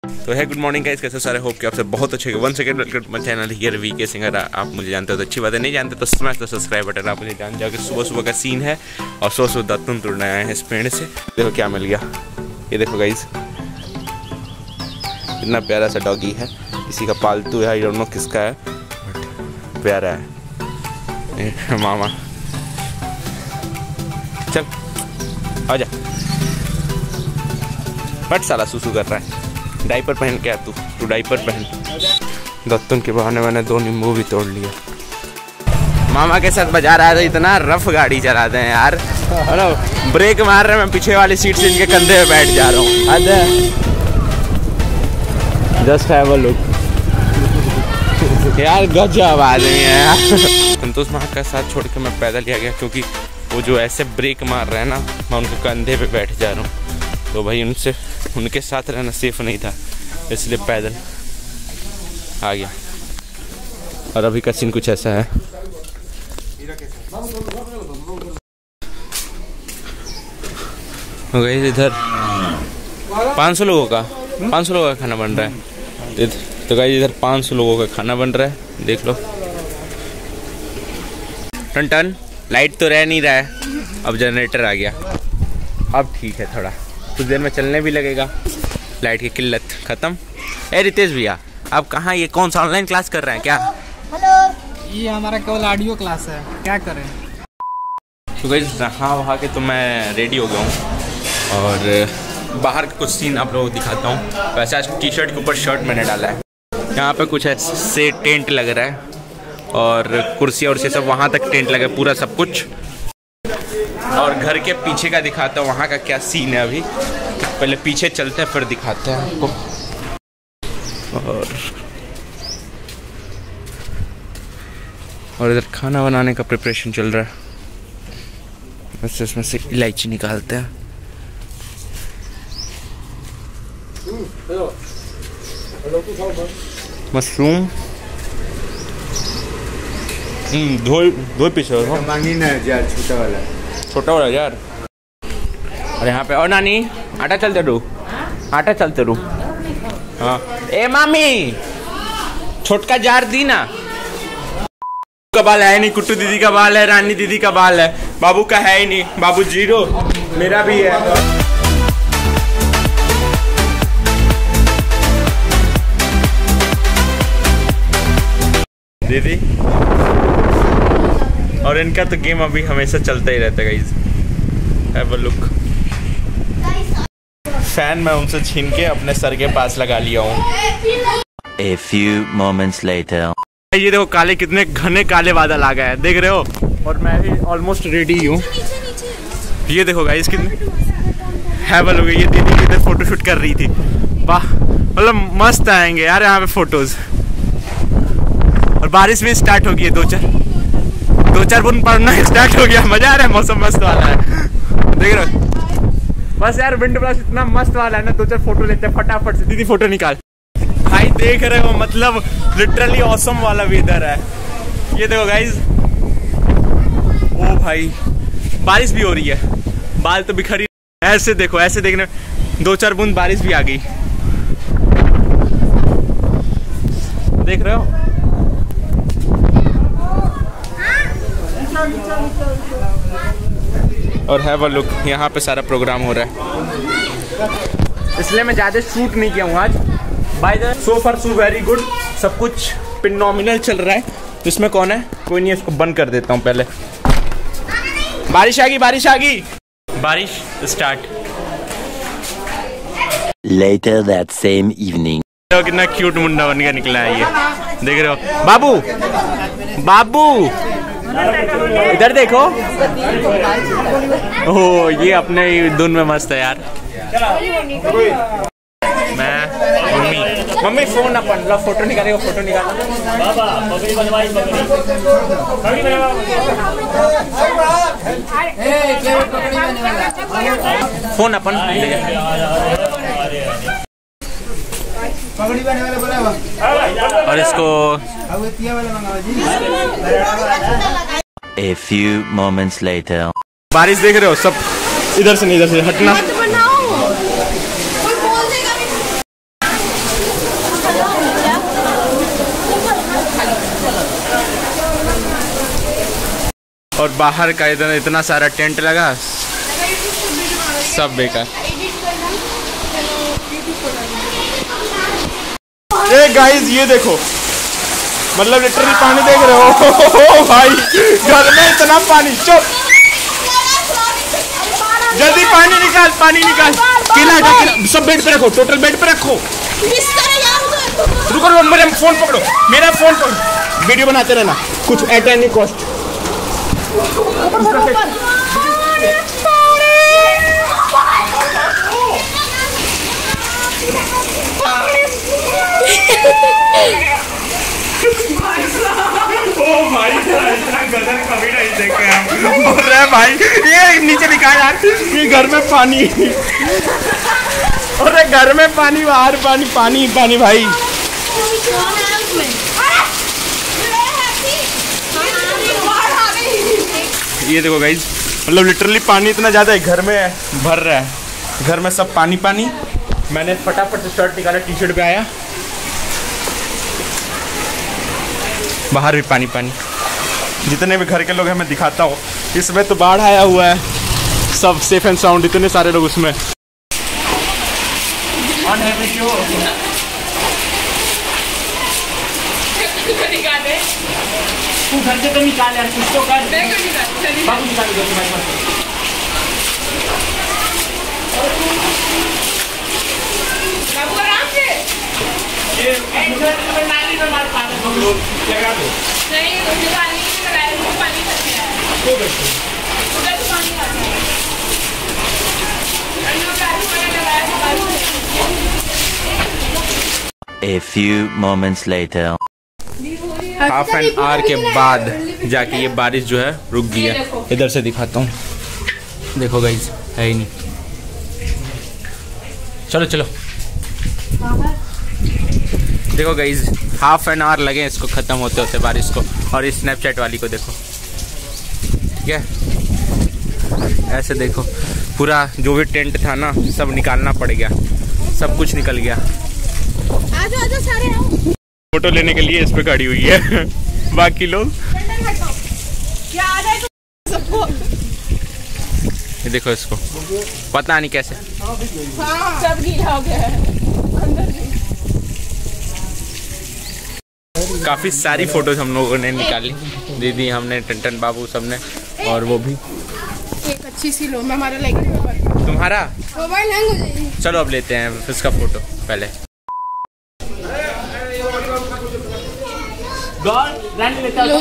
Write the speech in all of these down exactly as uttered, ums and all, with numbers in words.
तो है good morning guys, कैसे सारे होप कि आप सब बहुत अच्छे। One second welcome to my channel here we K singer. आप मुझे जानते हो तो अच्छी बात है, नहीं जानते तो स्मैश द सब्सक्राइब बटन। आप मुझे जान जाओ कि सुबह सुबह का सीन है और सो सो दातुन तोड़ने आए हैं इस पेड़ से। देखो क्या मिल गया, ये देखो गाइस, इतना प्यारा सा डॉगी है, किसी का पालतू है, आई डोंट नो किसका है बट प्यारा है। मामा चल आजा, बट साला सुसु कर रहा है। डाइपर पहन के आ, तू तू डाइपर पहन। दत्तन के बहाने मैंने दो नींबू भी तोड़ लिया। मामा के साथ बजा रहा है तो इतना रफ गाड़ी चलाते हैं यार, हेलो ब्रेक मार रहे हैं, मैं पीछे वाली सीट से इनके कंधे पे बैठ जा रहा हूँ। जस्ट हैव अ लुक यार, गजब आदमी है यार। संतोष माँ का साथ छोड़ के मैं पैदल ही आ गया, क्योंकि वो जो ऐसे ब्रेक मार रहे हैं ना, मैं उनके कंधे पे बैठ जा रहा हूँ, तो भाई उनसे उनके साथ रहना सेफ नहीं था, इसलिए पैदल आ गया। और अभी का सीन कुछ ऐसा है। हो गई इधर पाँच सौ लोगों का पाँच सौ लोगों का खाना बन रहा है। तो गाइस इधर पाँच सौ लोगों का खाना बन रहा है, देख लो। टन टन लाइट तो रह नहीं रहा है, अब जनरेटर आ गया, अब ठीक है, थोड़ा कुछ देर में चलने भी लगेगा। लाइट की किल्लत खत्म। ए रितेश भैया, आप कहाँ, ये कौन सा ऑनलाइन क्लास कर रहे हैं क्या? हेलो, ये हमारा केवल ऑडियो क्लास है, क्या करें। तो गाइस नहा वहा के तो मैं रेडी हो गया हूँ और बाहर का कुछ सीन आप लोगों को दिखाता हूँ। वैसे आज टी शर्ट के ऊपर शर्ट मैंने डाला है। यहाँ पे कुछ ऐसे टेंट लग रहा है और कुर्सी और से सब वहाँ तक टेंट लगा है, पूरा सब कुछ। और घर के पीछे का दिखाता हूँ, वहाँ का क्या सीन है अभी। पहले पीछे चलते हैं फिर दिखाते हैं आपको। और और इधर खाना बनाने का प्रिपरेशन चल रहा है। बस इसमें से इलायची निकालते हैं। मशरूम दो दो पीस मांगी ना यार, छोटा वाला छोटा वाला यार। और यहाँ पे और नानी आटा चलते रू, आटा चलते रू। हाँ ए मामी, छोटका जार दी ना। का बाल है नहीं, कुट्टू दीदी का बाल है, रानी दीदी का बाल है, बाबू का है ही नहीं, बाबू जीरो, मेरा भी है। दीदी और इनका तो गेम अभी हमेशा चलता ही रहता है guys. Have a look. Fan मैं उनसे छीन के अपने सर के पास लगा लिया हूँ। A few moments later. ये देखो काले, कितने घने काले बादल आ गए हैं, देख रहे हो। और मैं भी ऑलमोस्ट रेडी हूँ। ये देखो गाइस कितने हैव अ लुक। ये दीदी भी इधर फोटो शूट कर रही थी, वाह, मतलब मस्त आएंगे यार यहाँ पे फोटोज। और बारिश भी स्टार्ट हो गई है, दो चार दो चार बूंद पड़ना स्टार्ट हो गया। मजा आ रहा है, मौसम मस्त वाला है, देख रहे हो। बस यार विंड ब्लास्ट इतना मस्त वाला है ना, दो चार फोटो लेते हैं फटाफट से। दीदी फोटो निकाल। भाई देख रहे हो, मतलब लिटरली ऑसम वाला वेदर है। ये देखो गाइज, ओ भाई बारिश भी हो रही है, बाल तो बिखरी। ऐसे देखो, ऐसे देखने दो चार बूंद बारिश भी आ गई, देख रहे हो। और हैव अ लुक, यहाँ पे सारा प्रोग्राम हो रहा है, इसलिए मैं ज़्यादा शूट नहीं किया हूँ आज। By the so far so very good, सब कुछ फिनोमिनल चल रहा है। तो इसमें कौन है, कोई नहीं, इसको बंद कर देता हूँ पहले। बारिश आ गई, बारिश आ गई, बारिश start. Later that same evening. कितना क्यूट मुंडा बन के निकला है ये, देख रहे हो। बाबू बाबू इधर देखो। ओह ये अपने धुन में मस्त है यार। मैं मम्मी मम्मी फोन अपन लो, फोटो निकालेगा, फोटो निकाल। फोन अपन और इसको A few moments later. बारिश देख रहे हो, सब इधर से नहीं, इधर से हटना। और बाहर का इतना इतना सारा टेंट लगा, सब बेकार। ये गाइस ये देखो, मतलब लिटरली पानी देख रहे हो भाई, घर में इतना पानी। चुप, जल्दी पानी निकाल, पानी निकाल। केला हटा, केला सब बेड पे रखो, टोटल बेड पे रखो। रुको रुको, मेरा फोन पकड़ो, मेरा फोन पकड़ो, वीडियो बनाते रहना, कुछ एट एनी कॉस्ट। ओ भाई इतना गदर कभी नहीं देखे हम। बोल रहे भाई ये नीचे निकाल यार, ये घर में पानी, अरे घर में पानी, बाहर पानी, पानी पानी भाई। ये देखो गाइस, मतलब लिटरली पानी इतना ज़्यादा है, घर में भर रहा है, घर में सब पानी पानी। मैंने फटाफट से शर्ट निकाला, टी शर्ट पे आया, बाहर भी पानी पानी। जितने भी घर के लोग हैं मैं दिखाता हूँ, इसमें तो बाढ़ आया हुआ है, सब सेफ एंड साउंड, इतने सारे लोग उसमें। तू घर से तो निकाल यार, कुछ तो कर। बाबू निकाल दो तुम्हारे पास। बाबू आराम से। ये नाली में मार पाते हम लोग, लगा दो। नहीं, मुझे पानी नहीं लगाया, मुझे पानी करके आया। तो बैठो। उधर तो पानी आता है। अन्ना पानी वाला लगाया तो पानी। A few moments later. Half an hour के बाद जाके ये बारिश जो है रुक गया। इधर से दिखाता हूँ, देखो गाइस, है ही नहीं। चलो चलो, देखो गाइस, हाफ एन आवर लगे इसको ख़त्म होते होते बारिश को। और इस स्नैपचैट वाली को देखो, ठीक है, ऐसे देखो, पूरा जो भी टेंट था ना सब निकालना पड़ गया, सब कुछ निकल गया। आजो आजो सारे आओ। फोटो लेने के लिए इस पे खड़ी हुई है, बाकी लोग ये देखो, इसको पता नहीं कैसे सब गीला हो गया है अंदर। काफी सारी फोटोज हम लोगों ने निकाली, दीदी, हमने, टन बाबू, सबने, और वो भी। एक अच्छी सी लो, मैं हमारा लाइक तुम्हारा मोबाइल हैंग हो जाएगी। चलो अब लेते हैं इसका फोटो पहले। लो।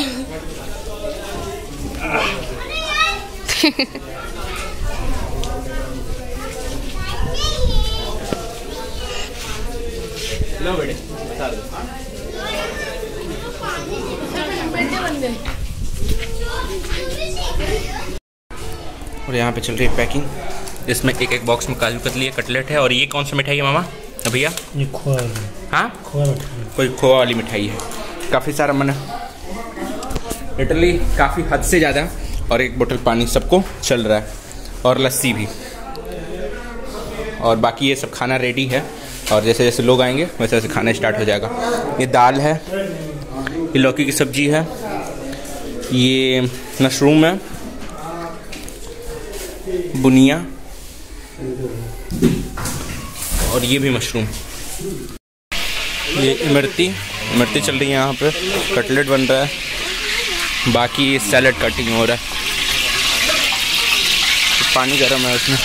लो बेटे, और यहाँ पे चल रही है पैकिंग, जिसमें एक एक बॉक्स में काजू कतली है, कटलेट है। और ये कौन सी मिठाई है मामा भैया? ये खोआ, हाँ खोआ मिठाई, कोई खोआ वाली मिठाई है। काफ़ी सारा मैंने लिटरली काफ़ी हद से ज़्यादा, और एक बोतल पानी सबको चल रहा है, और लस्सी भी। और बाकी ये सब खाना रेडी है, और जैसे जैसे लोग आएंगे वैसे वैसे खाना स्टार्ट हो जाएगा। ये दाल है, ये लौकी की सब्जी है, ये मशरूम है, बुनिया, और ये भी मशरूम। ये इमरती इमरती चल रही है यहाँ पे, कटलेट बन रहा है, बाकी सैलड कटिंग हो रहा है। तो पानी गर्म है उसमें।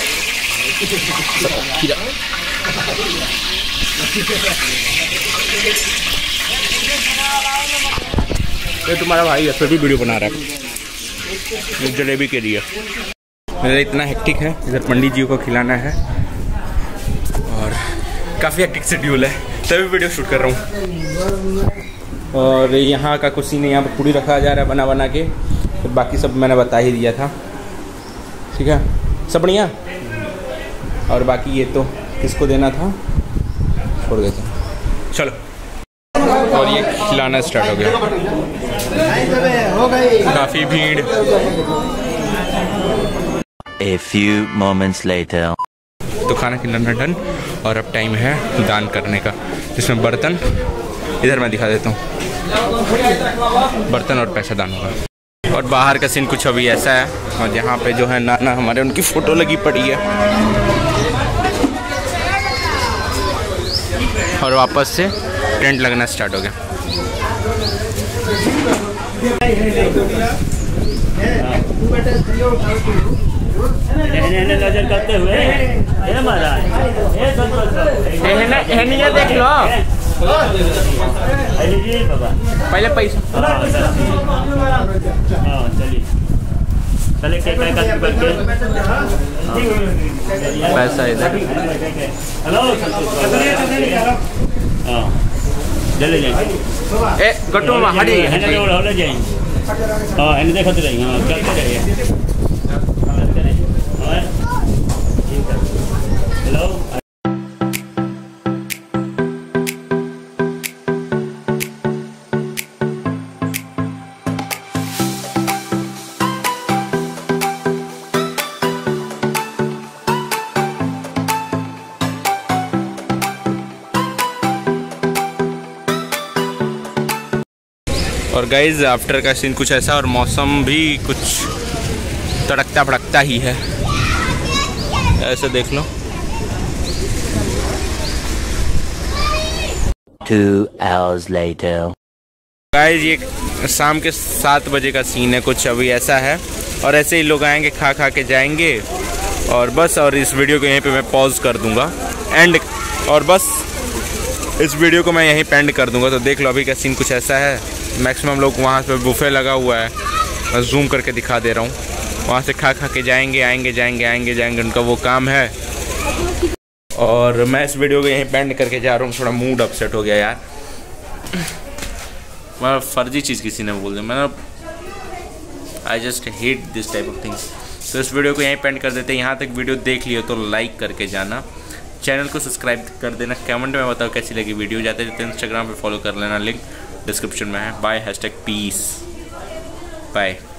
ये तुम्हारा भाई है, सभी वीडियो बना रहा है, जलेबी के लिए। मेरा इतना हेक्टिक है, इधर पंडित जी को खिलाना है, और काफ़ी हेक्टिक शेड्यूल है, तभी वीडियो शूट कर रहा हूँ। और यहाँ का कुछ नहीं, यहाँ पर पूरी रखा जा रहा है बना बना के, तो बाकी सब मैंने बता ही दिया था, ठीक है, सब बढ़िया। और बाकी ये तो किसको देना था छोड़ देते हैं, चलो। और ये खिलाना स्टार्ट हो गया, काफ़ी भीड़। A few moments later. तो खाना खिलाना डन, और अब टाइम है दान करने का, जिसमें बर्तन, इधर मैं दिखा देता हूँ, बर्तन और पैसा दान होगा। और बाहर का सीन कुछ अभी ऐसा है, और यहाँ पे जो है नाना हमारे, उनकी फ़ोटो लगी पड़ी है। और वापस से टेंट लगना स्टार्ट हो गया। नजर करते हुए देख लो पहले पैसा। हाँ चलिए चले क्या क्या करके पैसा इधर। हेलो हाँ चले जाएंगे ए गट्टू में हटी जाएंगे हाँ इन्हें देखते रहिए। हाँ चलते रहिए। हेलो और गाइज आफ्टर का सीन कुछ ऐसा, और मौसम भी कुछ तड़कता भड़कता ही है, ऐसे देख लो। Two hours later. गाइज ये शाम के सात बजे का सीन है, कुछ अभी ऐसा है। और ऐसे ही लोग आएंगे, खा खा के जाएंगे और बस। और इस वीडियो को यहीं पे मैं पॉज कर दूंगा एंड, और बस इस वीडियो को मैं यहीं पे एंड कर दूंगा। तो देख लो अभी का सीन कुछ ऐसा है। मैक्सिमम लोग वहाँ पे बुफे लगा हुआ है, मैं जूम करके दिखा दे रहा हूँ। वहाँ से खा खा के जाएंगे, आएंगे जाएंगे आएंगे जाएंगे, उनका वो काम है। और मैं इस वीडियो को यहीं पे एंड करके जा रहा हूँ। थोड़ा मूड अपसेट हो गया यार, मैं फर्जी चीज़ किसी ने बोल दिया, मैंने I just hate this type of things. तो इस वीडियो को यहीं पे एंड कर देते हैं। यहाँ तक वीडियो देख लियो तो लाइक करके जाना, चैनल को सब्सक्राइब कर देना, कमेंट में बताओ कैसी लगी वीडियो। जाते जाते इंस्टाग्राम पे फॉलो कर लेना, लिंक डिस्क्रिप्शन में है। Bye, hashtag peace, bye.